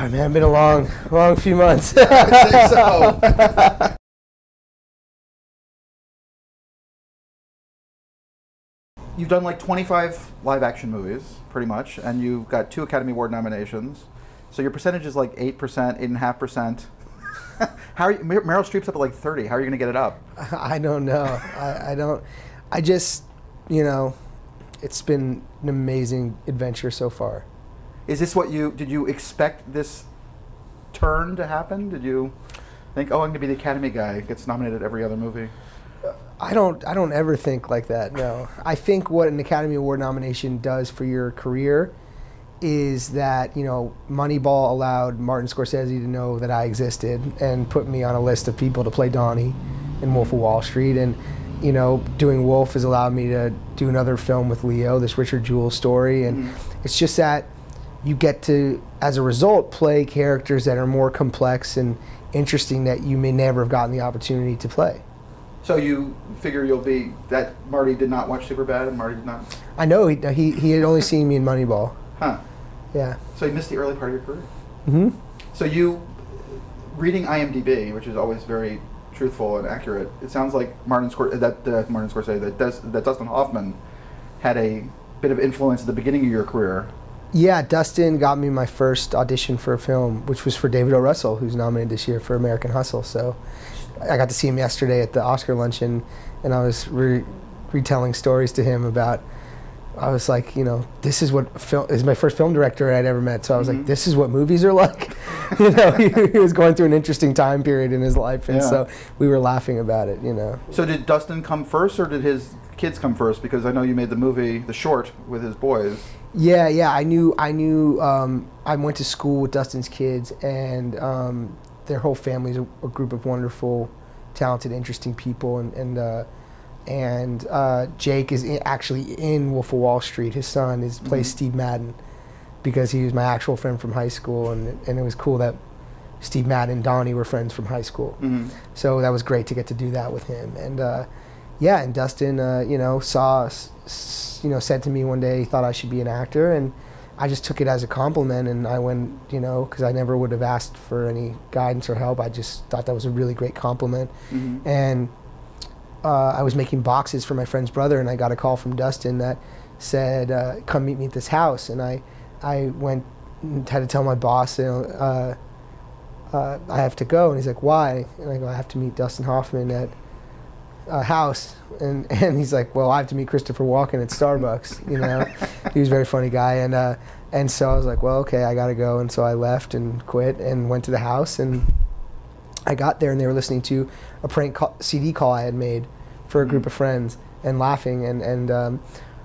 man, it's been a long few months. I think so. You've done like 25 live action movies, pretty much, and you've got 2 Academy Award nominations. So your percentage is like 8%, 8.5%. How are you, Meryl Streep's up at like 30. How are you going to get it up? I don't know. I don't. I just, you know, it's been an amazing adventure so far. Is this what did you expect this turn to happen? Did you think, oh, I'm going to be the Academy guy who gets nominated every other movie? I don't ever think like that, no. I think what an Academy Award nomination does for your career is that, you know, Moneyball allowed Martin Scorsese to know that I existed and put me on a list of people to play Donnie in Wolf of Wall Street. And, you know, doing Wolf has allowed me to do another film with Leo, this Richard Jewell story. And it's just that you get to, as a result, play characters that are more complex and interesting that you may never have gotten the opportunity to play. So you figure you'll be, that Marty did not watch Superbad and Marty did not? I know, he had only seen me in Moneyball. Huh. Yeah. So you missed the early part of your career? Mm-hmm. So you, reading IMDb, which is always very truthful and accurate, it sounds like that Dustin Hoffman had a bit of influence at the beginning of your career. Yeah, Dustin got me my first audition for a film, which was for David O. Russell, who's nominated this year for American Hustle. So I got to see him yesterday at the Oscar luncheon, and I was retelling stories to him about, I was like, you know, this is what film is my first film director I'd ever met. So I was like, this is what movies are like. You know, he was going through an interesting time period in his life, and so we were laughing about it, you know. So did Dustin come first, or did his kids come first? Because I know you made the movie, the short, with his boys. Yeah, I knew. I went to school with Dustin's kids, and their whole family is a group of wonderful, talented, interesting people, and Jake is actually in Wolf of Wall Street. His son plays Steve Madden, because he was my actual friend from high school, and it was cool that Steve Madden and Donnie were friends from high school. So that was great to get to do that with him. And yeah, and Dustin, you know, said to me one day he thought I should be an actor, and I just took it as a compliment, and I went, you know, because I never would have asked for any guidance or help. I just thought that was a really great compliment. And I was making boxes for my friend's brother, and I got a call from Dustin that said, come meet me at this house. And I went and had to tell my boss, you know, I have to go. And he's like, why? And I go, I have to meet Dustin Hoffman at a house. And he's like, well, I have to meet Christopher Walken at Starbucks. You know, he was a very funny guy. And so I was like, well, okay, I got to go. And so I left and quit and went to the house. And I got there, and they were listening to a prank CD call I had made for a group of friends and laughing. And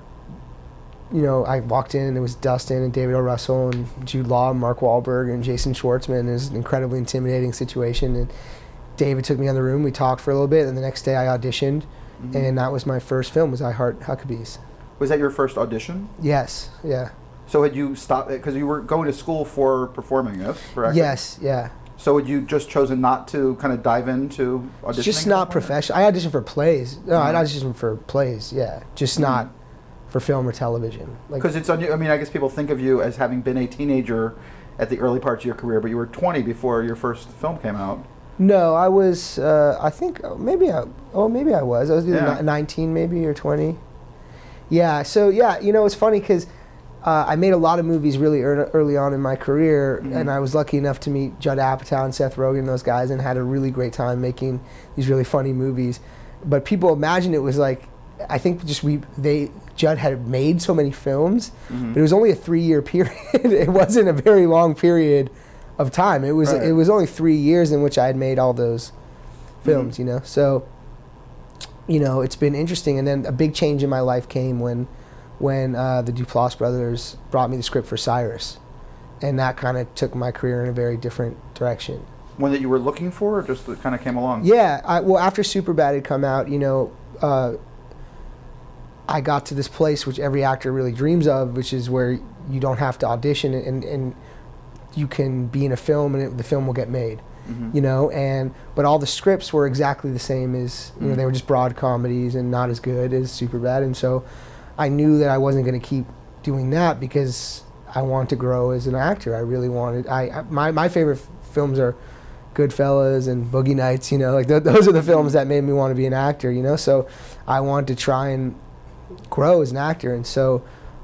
you know, I walked in, and it was Dustin and David O. Russell and Jude Law and Mark Wahlberg and Jason Schwartzman. It was an incredibly intimidating situation. And David took me in the room. We talked for a little bit, and the next day I auditioned, and that was my first film, was I Heart Huckabees. Was that your first audition? Yes, yeah. So had you stopped, because you were going to school for performing this, correct? Yes, yeah. So had you just chosen not to kind of dive into auditioning? Just not professional. I auditioned for plays. No, I auditioned for plays, yeah. Just not for film or television. Because it's on you. I mean, I guess people think of you as having been a teenager at the early parts of your career, but you were 20 before your first film came out. No, I was. I think maybe I was. I was either 19 maybe or 20. Yeah. So yeah, you know, it's funny because I made a lot of movies really early on in my career, and I was lucky enough to meet Judd Apatow and Seth Rogen and those guys, and had a really great time making these really funny movies. But people imagine it was like, I think just Judd had made so many films, but it was only a 3-year period. It wasn't a very long period of time. It was only 3 years in which I had made all those films, you know. So, you know, it's been interesting. And then a big change in my life came when the Duplass brothers brought me the script for Cyrus, and that kind of took my career in a very different direction. One that you were looking for, or just that kind of came along? Yeah. Well, after Superbad had come out, you know, I got to this place which every actor really dreams of, which is where you don't have to audition, and you can be in a film, and the film will get made. You know, but all the scripts were exactly the same as, you know, they were just broad comedies and not as good as Superbad, and so I knew that I wasn't going to keep doing that, because I wanted to grow as an actor. I really wanted. My favorite films are Goodfellas and Boogie Nights. You know, like those are the films that made me want to be an actor. You know, so I wanted to try and grow as an actor, and so.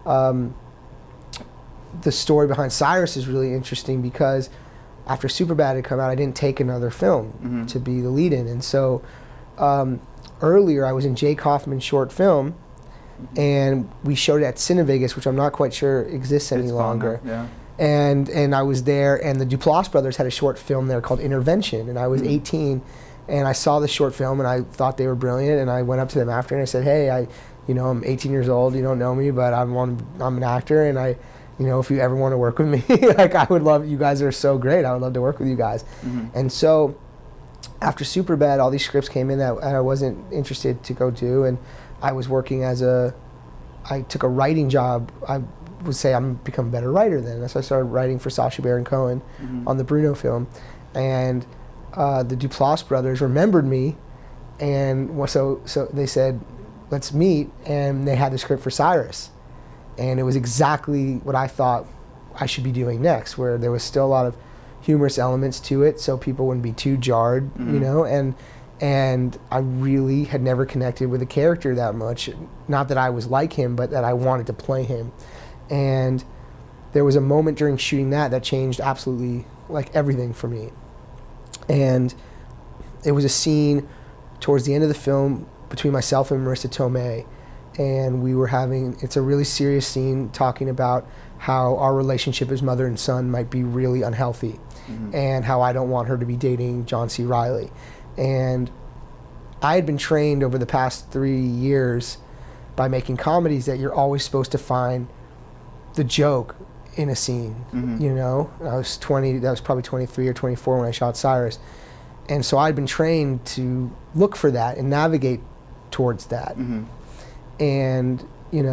The story behind Cyrus is really interesting because after Superbad had come out, I didn't take another film to be the lead in. And so earlier I was in Jake Hoffman's short film, and we showed it at Cinevegas, which I'm not quite sure exists any longer. Yeah. And I was there, and the Duplass brothers had a short film there called Intervention, and I was 18, and I saw the short film, and I thought they were brilliant, and I went up to them after, and I said, hey, I'm 18 years old, you don't know me, but I'm an actor, and if you ever want to work with me, like I would love, you guys are so great, I would love to work with you guys. And so after Superbad, all these scripts came in that I wasn't interested to go do, and I was working I took a writing job. I would say I'm become a better writer then. So I started writing for Sacha Baron Cohen on the Bruno film, and the Duplass brothers remembered me, and so they said, let's meet, and they had the script for Cyrus. And it was exactly what I thought I should be doing next, where there was still a lot of humorous elements to it, so people wouldn't be too jarred, you know. And I really had never connected with the character that much. Not that I was like him, but that I wanted to play him. And there was a moment during shooting that changed absolutely like everything for me. And it was a scene towards the end of the film between myself and Marissa Tomei. And we were it's a really serious scene talking about how our relationship as mother and son might be really unhealthy, and how I don't want her to be dating John C. Reilly. And I had been trained over the past 3 years by making comedies that you're always supposed to find the joke in a scene. You know, I was 20, that was probably 23 or 24 when I shot Cyrus. And so I'd been trained to look for that and navigate towards that. And,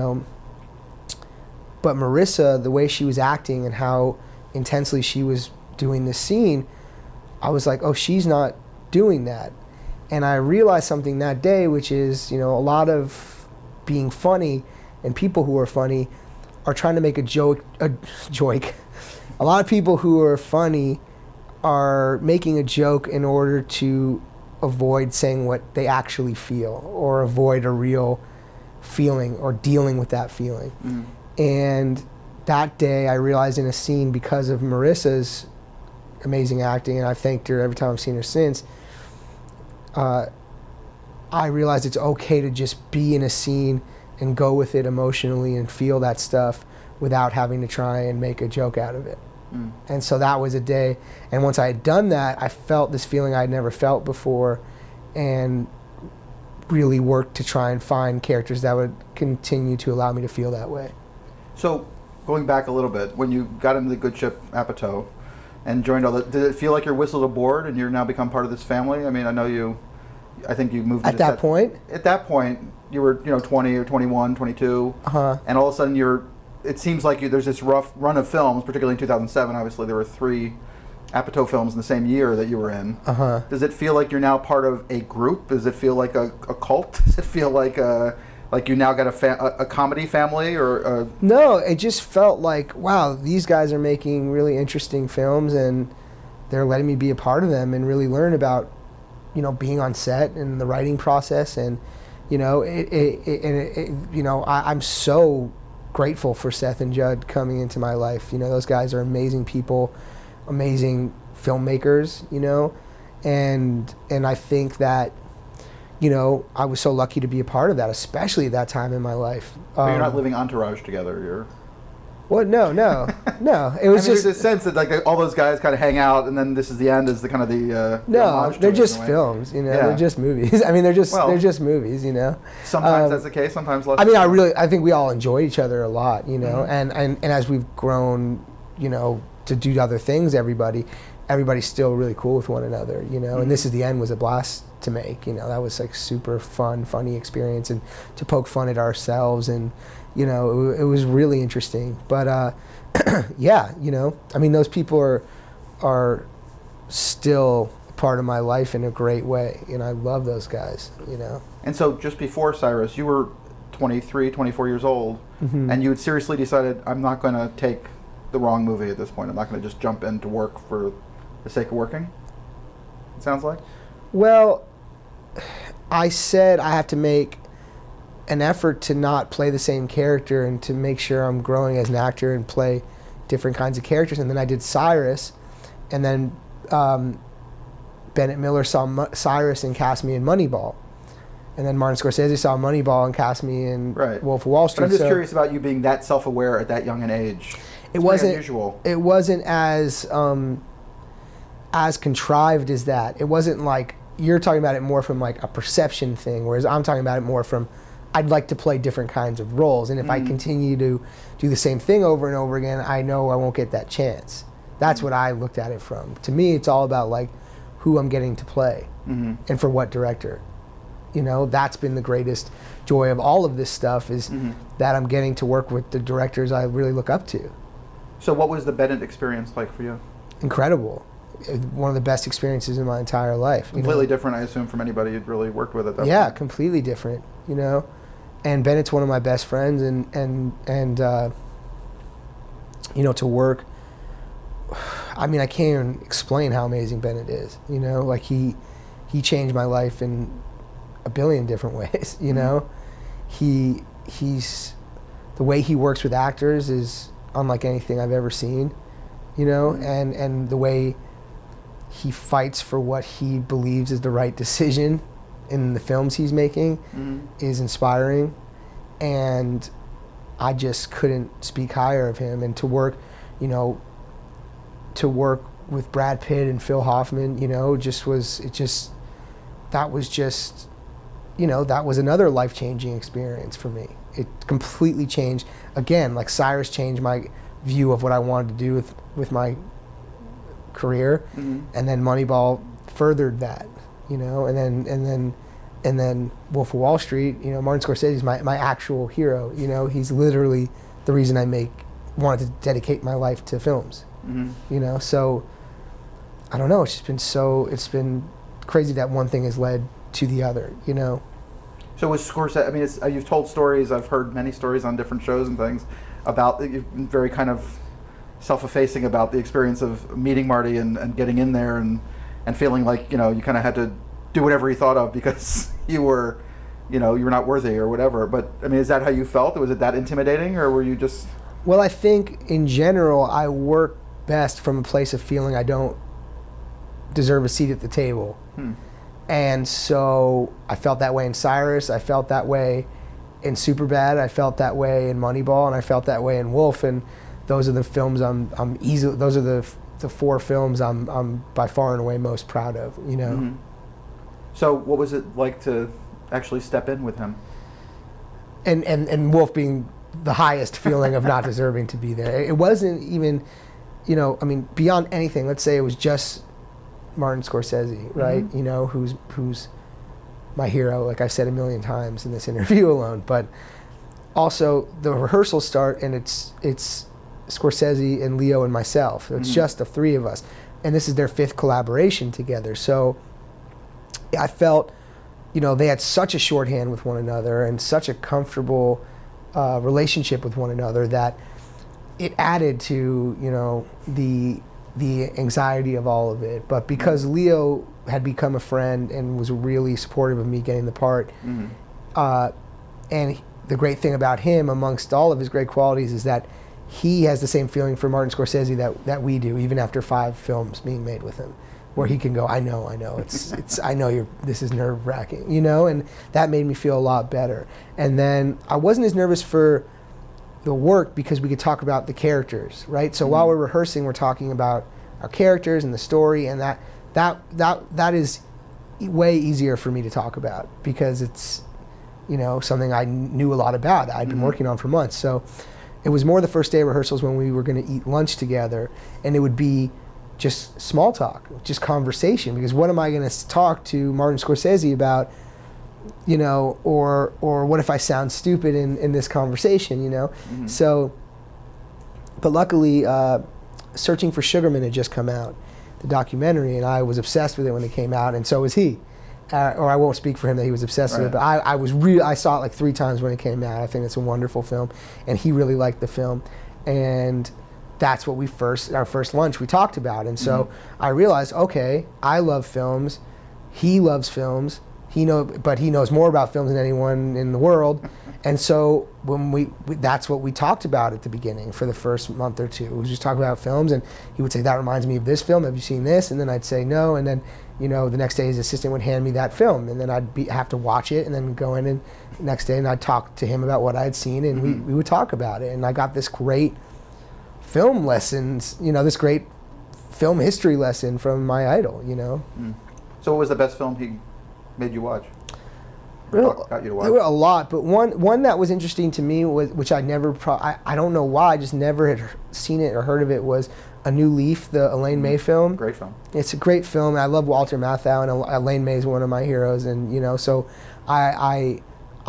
but Marissa, the way she was acting and how intensely she was doing this scene, I was like, oh, she's not doing that. And I realized something that day, which is, a lot of being funny and people who are funny are trying to make a joke. A lot of people who are funny are making a joke in order to avoid saying what they actually feel, or avoid a real feeling or dealing with that feeling. And that day I realized in a scene, because of Marissa's amazing acting, and I've thanked her every time I've seen her since, I realized it's okay to just be in a scene and go with it emotionally and feel that stuff without having to try and make a joke out of it. And so that was a day, and once I had done that, I felt this feeling I'd never felt before, and really worked to try and find characters that would continue to allow me to feel that way. So, going back a little bit, when you got into the good ship Apatow and joined all the, did it feel like you're whistled aboard and you're now become part of this family? I mean, I think you moved at that point. At that point, you were 20 or 21, 22, and all of a sudden it seems like there's this rough run of films, particularly in 2007. Obviously, there were 3 Apatow films in the same year that you were in. Does it feel like you're now part of a group? Does it feel like a cult? Does it feel like you now got a comedy family, or? No, it just felt like, wow, these guys are making really interesting films, and they're letting me be a part of them and really learn about, being on set and the writing process, and I'm so grateful for Seth and Judd coming into my life. Those guys are amazing people, amazing filmmakers, and I think that, I was so lucky to be a part of that, especially at that time in my life. But you're not living entourage together, you're... What? No. It was just there's a sense that like all those guys kind of hang out, and then this is the end, is the kind of the no, they're just films, Yeah. They're just movies. I mean, they're just movies, Sometimes that's the case, sometimes less. I mean, I think we all enjoy each other a lot, and as we've grown, to do other things, everybody's still really cool with one another, And This Is the End was a blast to make, that was like super funny experience, and to poke fun at ourselves, and it was really interesting. But yeah, I mean, those people are still part of my life in a great way, and I love those guys, And so just before Cyrus, you were 23, 24 years old, and you had seriously decided, I'm not going to take the wrong movie at this point. I'm not going to just jump into work for the sake of working. It sounds like. Well, I said I have to make an effort to not play the same character and to make sure I'm growing as an actor and play different kinds of characters. And then I did Cyrus, and then Bennett Miller saw Cyrus and cast me in Moneyball. And then Martin Scorsese saw Moneyball and cast me in Wolf of Wall Street. But I'm just curious about you being that self-aware at that young an age. It wasn't unusual. It wasn't as contrived as that. It wasn't like, you're talking about it more from like a perception thing, whereas I'm talking about it more from, I'd like to play different kinds of roles, and if I continue to do the same thing over and over again, I know I won't get that chance. That's what I looked at it from. To me, it's all about like who I'm getting to play and for what director. You know, that's been the greatest joy of all of this stuff, is that I'm getting to work with the directors I really look up to. So what was the Bennett experience like for you? Incredible. One of the best experiences in my entire life. Completely different, I assume, from anybody you'd really worked with at that point. Yeah, completely different, you know. And Bennett's one of my best friends, and you know, to work, I mean, I can't even explain how amazing Bennett is, you know. Like, he changed my life in a billion different ways, you know. He's the way he works with actors is unlike anything I've ever seen, you know, and the way he fights for what he believes is the right decision in the films he's making is inspiring, and I just couldn't speak higher of him. And to work, you know, to work with Brad Pitt and Phil Hoffman, you know, that was another life-changing experience for me. It completely changed, again, like Cyrus changed my view of what I wanted to do with my career, and then Moneyball furthered that, you know, and then Wolf of Wall Street, you know, Martin Scorsese is my actual hero, you know. He's literally the reason I wanted to dedicate my life to films, you know. So I don't know, it's been crazy that one thing has led to the other, you know. So with Scorsese, I mean, you've told stories, I've heard many stories on different shows and things about, you've been very kind of self-effacing about the experience of meeting Marty and getting in there and feeling like, you know, you kind of had to do whatever he thought of because you were not worthy or whatever. But I mean, is that how you felt? Was it that intimidating, or were you just... Well, I think in general I work best from a place of feeling I don't deserve a seat at the table. And so I felt that way in Cyrus, I felt that way in Superbad, I felt that way in Moneyball, and I felt that way in Wolf. And those are the films those are the four films I'm by far and away most proud of, you know. So what was it like to actually step in with him? And Wolf being the highest feeling of not deserving to be there. It wasn't even, you know, I mean, beyond anything, let's say it was just Martin Scorsese, right? You know, who's my hero, like I've said a million times in this interview alone. But also the rehearsals start, and it's Scorsese and Leo and myself. So it's just the three of us, and this is their 5th collaboration together. So I felt, you know, they had such a shorthand with one another and such a comfortable relationship with one another that it added to, you know, the anxiety of all of it. But because Leo had become a friend and was really supportive of me getting the part, and the great thing about him, amongst all of his great qualities, is that he has the same feeling for Martin Scorsese that we do, even after 5 films being made with him, where he can go, I know, I know this is nerve-wracking, you know, and that made me feel a lot better. And then I wasn't as nervous for the work because we could talk about the characters, right? So while we're rehearsing, we're talking about our characters and the story, and that is way easier for me to talk about because it's, you know, something I knew a lot about that I'd been working on for months. So it was more the first day of rehearsals when we were going to eat lunch together, and it would be just small talk, just conversation, because what am I going to talk to Martin Scorsese about, you know, or what if I sound stupid in this conversation, you know? So, but luckily, Searching for Sugarman had just come out, the documentary, and I was obsessed with it when it came out, and so was he. Or I won't speak for him that he was obsessed with it, but I saw it like 3 times when it came out. I think it's a wonderful film, and he really liked the film. And that's what our first lunch we talked about. And so I realized, okay, I love films, he loves films, but he knows more about films than anyone in the world. And so when that's what we talked about at the beginning for the first month or two. We just talk about films, and he would say, that reminds me of this film, have you seen this? And then I'd say no, and then the next day his assistant would hand me that film, and then I'd have to watch it, and then go in and the next day and I'd talk to him about what I had seen, and we would talk about it. And I got this great film lessons, this great film history lesson from my idol, So what was the best film he made you watch? Got you to watch? There were a lot, but one that was interesting to me, which I never, I don't know why, I just never had seen it or heard of it, was A New Leaf, the Elaine May film. Great film. It's a great film, and I love Walter Matthau, and Elaine May is one of my heroes, and so I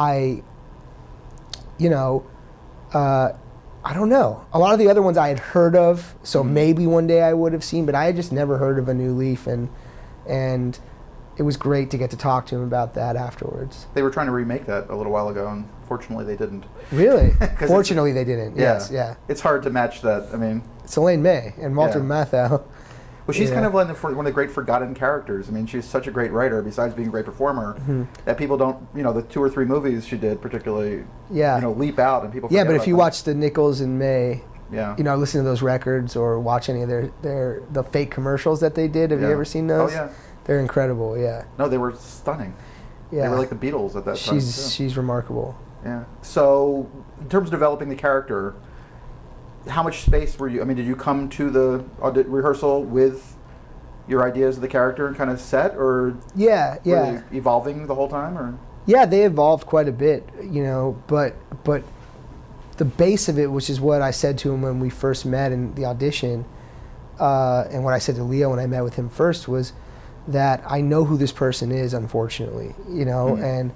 don't know. A lot of the other ones I had heard of, so maybe one day I would have seen, but I had just never heard of A New Leaf, and it was great to get to talk to him about that afterwards. They were trying to remake that a little while ago, and fortunately they didn't. Really? Fortunately they didn't, yes, yeah. It's hard to match that, I mean. It's Elaine May and Walter Matthau. Well, she's kind of one of the great forgotten characters. I mean, she's such a great writer, besides being a great performer, that people don't, the 2 or 3 movies she did particularly, leap out, and people forget but if you them. watch the Nichols and May, listen to those records or watch any of the fake commercials that they did, have you ever seen those? Oh, yeah. They're incredible, yeah. No, they were stunning. Yeah. They were like the Beatles at that time. She's remarkable. Yeah. So, in terms of developing the character, how much space were you, did you come to the rehearsal with your ideas of the character and kind of set, or were they evolving the whole time, or? Yeah, they evolved quite a bit, but the base of it, which is what I said to him when we first met in the audition, and what I said to Leo when I met with him first, was that I know who this person is, unfortunately, and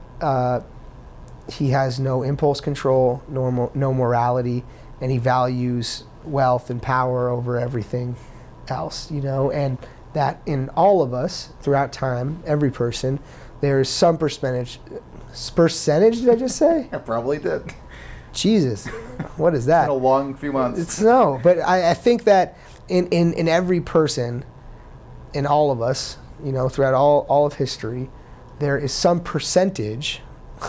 he has no impulse control, no morality, and he values wealth and power over everything else, and that in all of us, throughout time, every person, there's some percentage, did I just say? I probably did. Jesus, what is that? It's been a long few months. But I think that in every person, in all of us, throughout all of history, there is some percentage,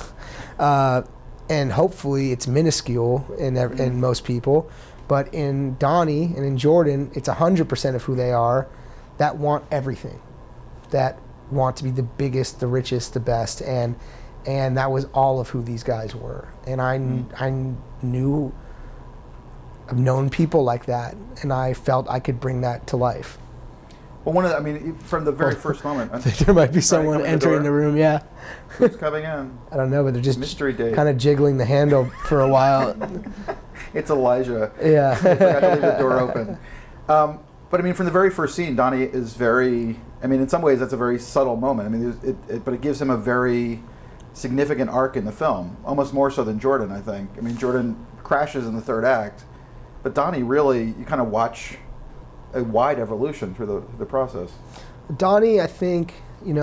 and hopefully it's minuscule in most people, but in Donnie and in Jordan, it's 100% of who they are, that want everything, that want to be the biggest, the richest, the best, and that was all of who these guys were. And I've known people like that, and I felt I could bring that to life. Well, from the very first moment. There might be someone entering the room, yeah. Who's coming in? I don't know, but they're just mystery date. Kind of jiggling the handle for a while. It's Elijah. Yeah. I forgot to leave the door open. But from the very first scene, Donnie is very, in some ways that's a very subtle moment. But it gives him a very significant arc in the film, almost more so than Jordan, I think. Jordan crashes in the third act, but Donnie really, you kind of watch a wide evolution through the process. Donnie, I think,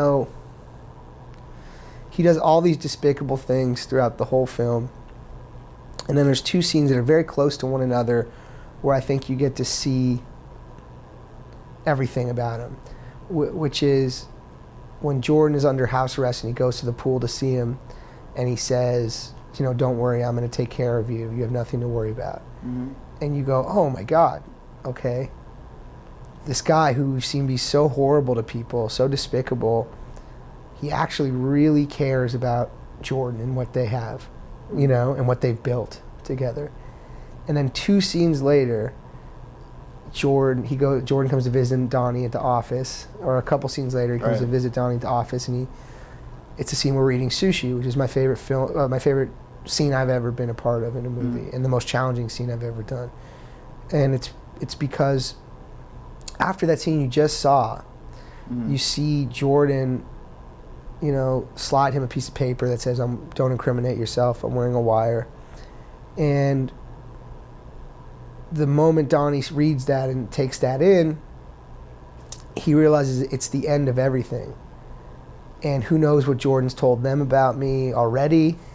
he does all these despicable things throughout the whole film. And then there's 2 scenes that are very close to one another where I think you get to see everything about him, which is when Jordan is under house arrest and he goes to the pool to see him, and he says, don't worry, I'm going to take care of you. You have nothing to worry about. And you go, oh my God, okay. This guy who seemed to be so horrible to people, so despicable, he actually really cares about Jordan and what they have, and what they've built together. And then 2 scenes later, Jordan comes to visit Donnie at the office, or a couple scenes later, he comes to visit Donnie at the office, and it's a scene where we're eating sushi, which is my favorite film, my favorite scene I've ever been a part of in a movie, and the most challenging scene I've ever done. And it's because after that scene you just saw, you see Jordan, slide him a piece of paper that says, "Don't incriminate yourself. I'm wearing a wire." And the moment Donnie reads that and takes that in, he realizes it's the end of everything. And who knows what Jordan's told them about me already,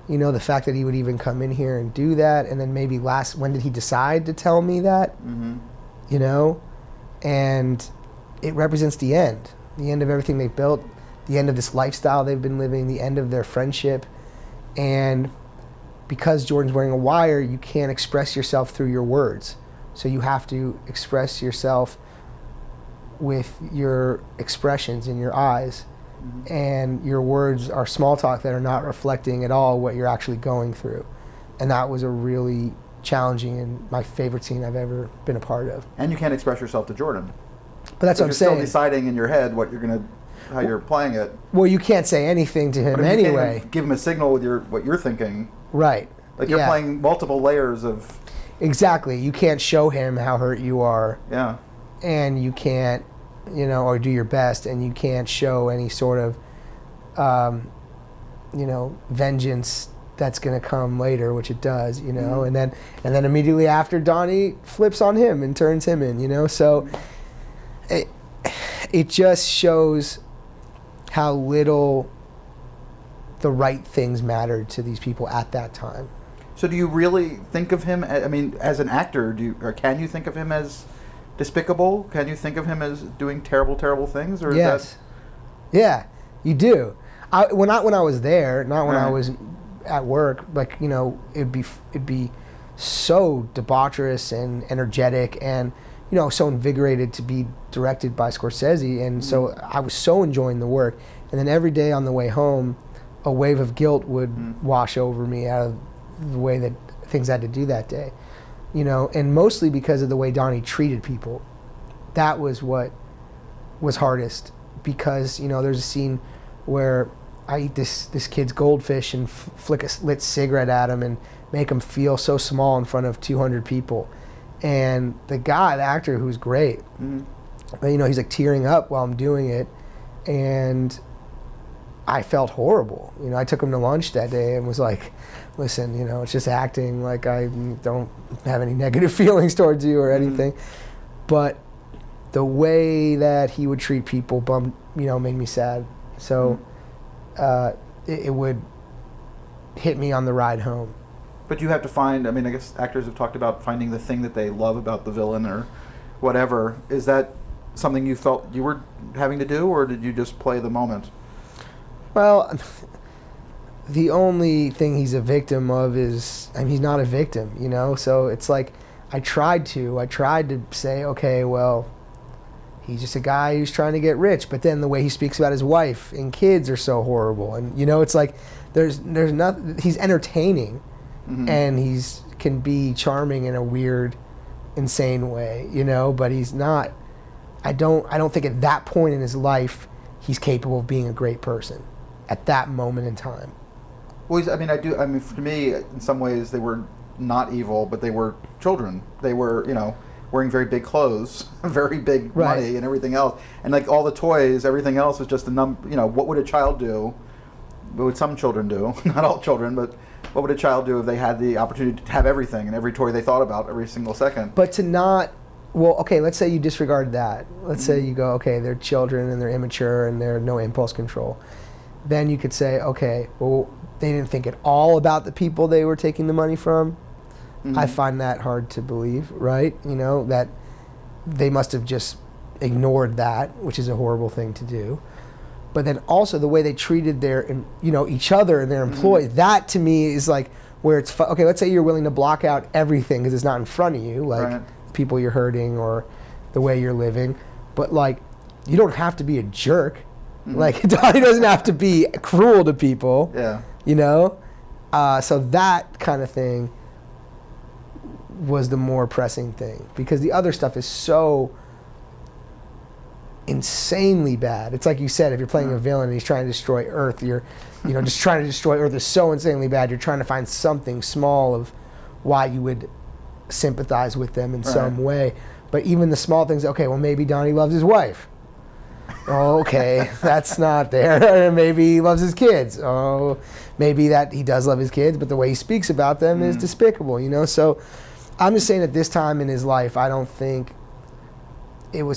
You know, the fact that he would even come in here and do that, and then maybe when did he decide to tell me that? You know, and it represents the end of everything they've built, the end of this lifestyle they've been living, the end of their friendship. And because Jordan's wearing a wire, you can't express yourself through your words. So you have to express yourself with your expressions in your eyes. And your words are small talk that are not reflecting at all what you're actually going through. And that was a really challenging and my favorite scene I've ever been a part of. And you can't express yourself to Jordan. But that's what I'm saying. You're still deciding in your head what you're gonna, how you're playing it. Well, you can't say anything to him But if anyway. you can't even give him a signal with what you're thinking. Right. Like you're playing multiple layers of. Exactly. You can't show him how hurt you are. Yeah. And you can't, you know, or do your best, and you can't show any sort of, you know, vengeance that's going to come later, which it does, you know, and then immediately after Donnie flips on him and turns him in, you know, so it just shows how little the right things mattered to these people at that time. So do you really think of him, I mean, as an actor, or can you think of him as despicable? Can you think of him as doing terrible, terrible things? Or yes. Is that... Yeah, you do. Not when I was there, not when I was at work. Like, you know, it'd be so debaucherous and energetic and, you know, so invigorated to be directed by Scorsese. And so I was so enjoying the work. And then every day on the way home, a wave of guilt would wash over me out of the way that things I had to do that day. You know, and mostly because of the way Donnie treated people. That was what was hardest, because, you know, there's a scene where I eat this kid's goldfish and flick a lit cigarette at him and make him feel so small in front of 200 people. And the actor who's great, you know, he's like tearing up while I'm doing it, and I felt horrible. You know, I took him to lunch that day and was like, listen, you know, it's just acting, like I don't have any negative feelings towards you or anything. But the way that he would treat people made me sad. So it would hit me on the ride home. But you have to find, I mean, I guess actors have talked about finding the thing that they love about the villain or whatever. Is that something you felt you were having to do, or did you just play the moment? Well, the only thing he's a victim of is, I mean, he's not a victim, you know? So it's like, I tried to say, okay, well, he's just a guy who's trying to get rich, but then the way he speaks about his wife and kids are so horrible. And, you know, it's like, there's nothing, he's entertaining, and can be charming in a weird, insane way, you know, but he's not, I don't think at that point in his life, he's capable of being a great person at that moment in time. Well, I mean, for me, in some ways, they were not evil, but they were children. They were, you know, wearing very big clothes, very big money, and everything else. And like all the toys, everything else was just a number. You know, what would a child do? What would some children do? Not all children, but what would a child do if they had the opportunity to have everything and every toy they thought about every single second? But to not, well, okay, let's say you disregard that. Let's say you go, okay, they're children and they're immature and they're no impulse control. Then you could say, okay, well, they didn't think at all about the people they were taking the money from. I find that hard to believe, right? You know, that they must have just ignored that, which is a horrible thing to do. But then also the way they treated their, you know, each other and their employees, that to me is like where it's, okay, let's say you're willing to block out everything because it's not in front of you, like people you're hurting or the way you're living. But like, you don't have to be a jerk. Like, Donnie doesn't have to be cruel to people. Yeah. You know? So that kind of thing was the more pressing thing, because the other stuff is so insanely bad. It's like you said, if you're playing a villain and he's trying to destroy Earth, you're, you know, just trying to destroy Earth is so insanely bad. You're trying to find something small of why you would sympathize with them in some way. But even the small things, okay, well, maybe Donnie loves his wife. Oh, okay, that's not there. Maybe he loves his kids. Oh, maybe that he does love his kids, but the way he speaks about them is despicable, you know? So I'm just saying at this time in his life, I don't think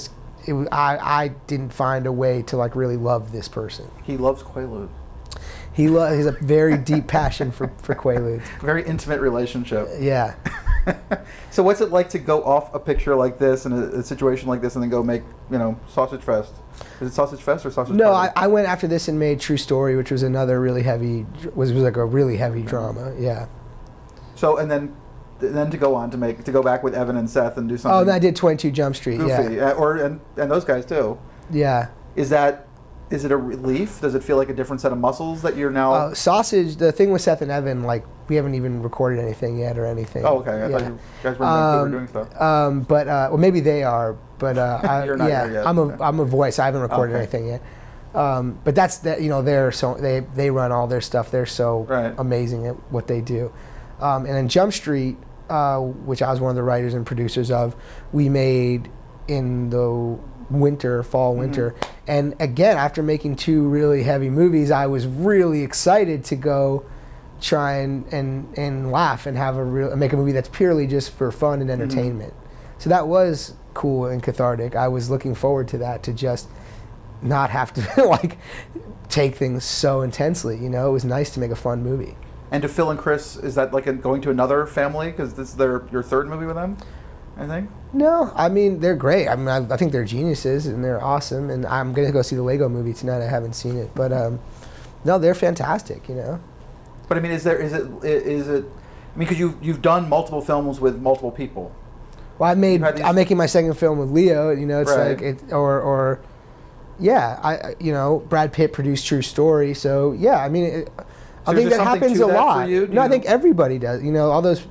I didn't find a way to like really love this person. He loves Quaaludes. He's a very deep passion for Quaaludes. Very intimate relationship. Yeah. So what's it like to go off a picture like this in a situation like this and then go make, Sausage Fest? Is it Sausage Fest or Sausage No, Party? I went after this and made True Story, which was another really heavy, was like a really heavy drama. Yeah. So and then to go on to go back with Evan and Seth and do something. Oh, and I did 22 Jump Street. Goofy, Yeah. and those guys too. Yeah. Is it a relief? Does it feel like a different set of muscles that you're now? Sausage. The thing with Seth and Evan, like we haven't even recorded anything yet or anything. Oh, okay. I thought you guys were doing stuff. But well, maybe they are. But You're not there yet. I'm a voice. I haven't recorded anything yet. But that's that. They're so they run all their stuff. They're so amazing at what they do. And then Jump Street, which I was one of the writers and producers of, we made in the fall winter. And again, after making 2 really heavy movies, I was really excited to go try and laugh and make a movie that's purely just for fun and entertainment. So that was cool and cathartic. I was looking forward to that, to just not have to like take things so intensely. It was nice to make a fun movie. And to Phil and Chris, is that like going to another family? Because this is your 3rd movie with them, I think? No, I mean, they're great. I mean, I think they're geniuses and they're awesome. And I'm going to go see the Lego movie tonight. I haven't seen it. But no, they're fantastic, But I mean, is it, I mean, because you've done multiple films with multiple people. Well, I'm making my 2nd film with Leo, it's Brad Pitt produced True Story. So, yeah, I mean, I think that happens a lot. I think everybody does. All those,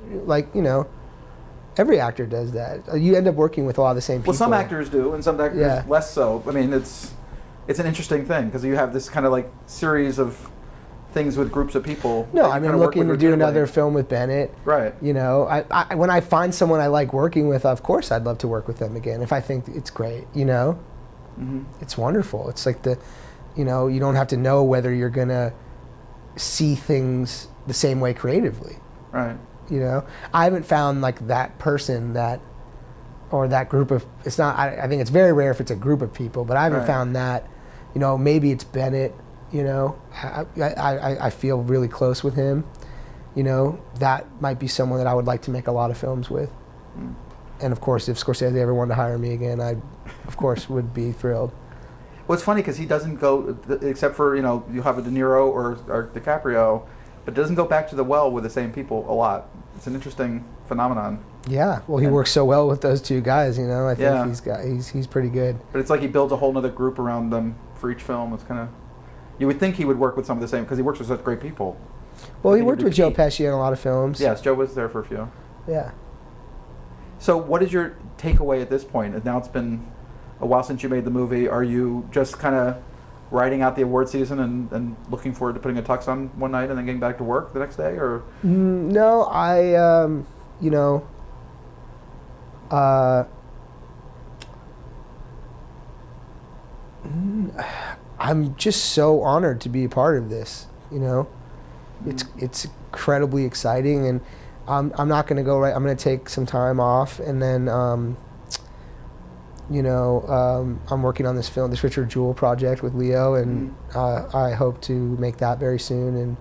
every actor does that. You end up working with a lot of the same people. Well, some actors do, and some actors less so. I mean, it's an interesting thing because you have this kind of like series of things with groups of people. No, I'm looking to do another film with Bennett. Right. When I find someone I like working with, of course I'd love to work with them again if I think it's great. It's wonderful. It's like you don't have to know whether you're gonna see things the same way creatively. Right. I haven't found like that person or that group of. It's not. I think it's very rare if it's a group of people, but I haven't found that. Maybe it's Bennett. I feel really close with him. That might be someone that I would like to make a lot of films with. And of course, if Scorsese ever wanted to hire me again, I, of course, would be thrilled. Well, it's funny because he doesn't go, except for, you have a De Niro or DiCaprio, but doesn't go back to the well with the same people a lot. It's an interesting phenomenon. Yeah, well, he works so well with those 2 guys, I think he's pretty good. But it's like he builds a whole other group around them for each film. It's kind of, you would think he would work with some of the same, because he works with such great people. Well, he worked with Joe Pesci in a lot of films. Yes, Joe was there for a few. Yeah. So what is your takeaway at this point? Now it's been a while since you made the movie. Are you just kind of riding out the award season and looking forward to putting a tux on one night and then getting back to work the next day? Or no, I'm just so honored to be a part of this. It's incredibly exciting, and I'm not going to go right. I'm going to take some time off, and then I'm working on this Richard Jewell project with Leo, and I hope to make that very soon.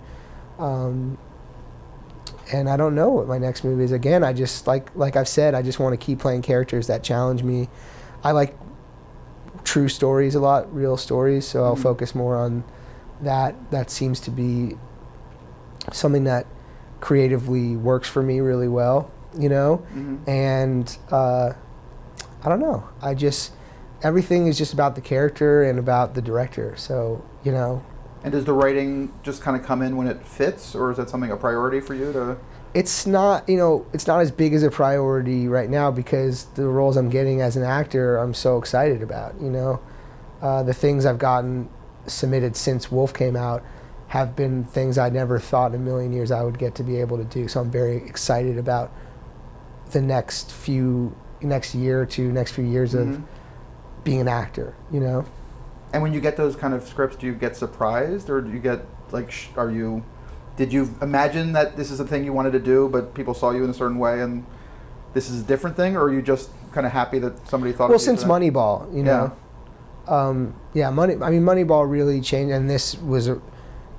And I don't know what my next movie is. Again, I just like I've said, I just want to keep playing characters that challenge me. I like true stories a lot, real stories, so I'll focus more on that. That seems to be something that creatively works for me really well, and I don't know, everything is just about the character and about the director, so And does the writing just kind of come in when it fits, or is that a priority for you to? It's not, it's not as big as a priority right now because the roles I'm getting as an actor, I'm so excited about, the things I've gotten submitted since Wolf came out have been things I never thought in a million years I would get to be able to do. So I'm very excited about the next few years of being an actor, And when you get those kind of scripts, do you get surprised, or do you get did you imagine that this is a thing you wanted to do, but people saw you in a certain way, and this is a different thing, or are you just kind of happy that somebody thought? Well, of you since Moneyball, Moneyball really changed, and this was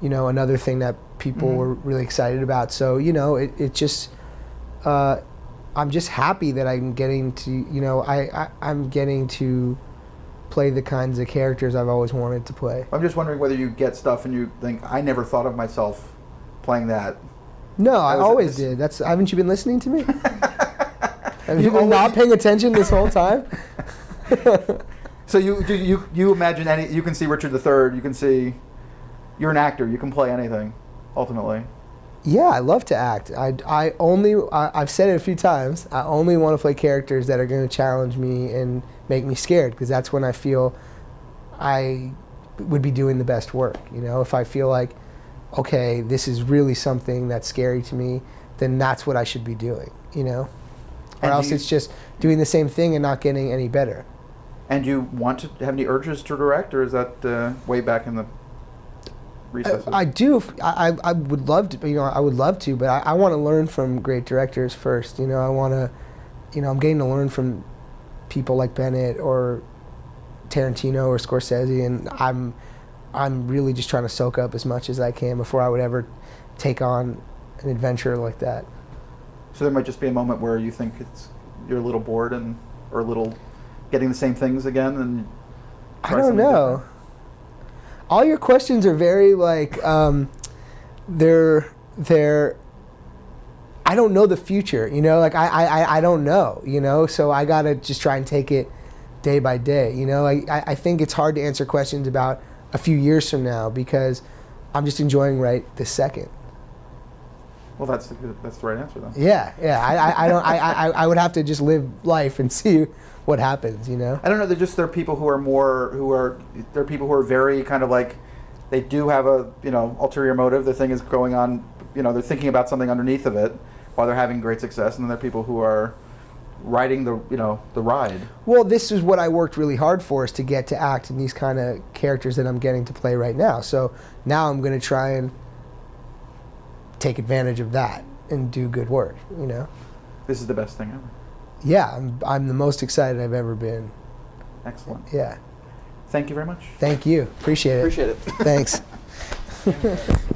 you know, another thing that people were really excited about. So, you know, it just, I'm just happy that I'm getting to, you know, I'm getting to play the kinds of characters I've always wanted to play. I'm just wondering whether you get stuff and you think, I never thought of myself playing that. No, I always did. Haven't you been listening to me? Have you been not paying attention this whole time? So you imagine you can see Richard III, you can see, you're an actor, you can play anything, ultimately. Yeah, I love to act. I've said it a few times, I only want to play characters that are going to challenge me and make me scared, because that's when I feel I would be doing the best work. You know, if I feel like, okay, this is really something that's scary to me, then that's what I should be doing, you know? Or else it's just doing the same thing and not getting any better. And you want to have any urges to direct, or is that way back in the recesses? I do. I would love to, you know, I would love to, but I want to learn from great directors first. You know, I want to, you know, I'm getting to learn from people like Bennett or Tarantino or Scorsese, and I'm really just trying to soak up as much as I can before I would ever take on an adventure like that. So there might just be a moment where you think you're a little bored or a little getting the same things again, and I don't know. Different. All your questions are very like they're I don't know the future, you know, like I don't know, you know, so I gotta just try and take it day by day, you know. I think it's hard to answer questions about a few years from now because I'm just enjoying right this second. Well, that's the right answer, then. Yeah. I would have to just live life and see what happens, you know. I don't know. There are people who are very kind of like, they do have a, you know, ulterior motive. The thing is going on, you know, they're thinking about something underneath of it while they're having great success, and then there are people who are riding the, you know, the ride. Well, this is what I worked really hard for, is to get to act in these kind of characters that I'm getting to play right now. So now I'm going to try and take advantage of that and do good work, you know. This is the best thing ever. Yeah, I'm the most excited I've ever been. Excellent. Yeah. Thank you very much. Thank you. Appreciate it. Appreciate it. Thanks.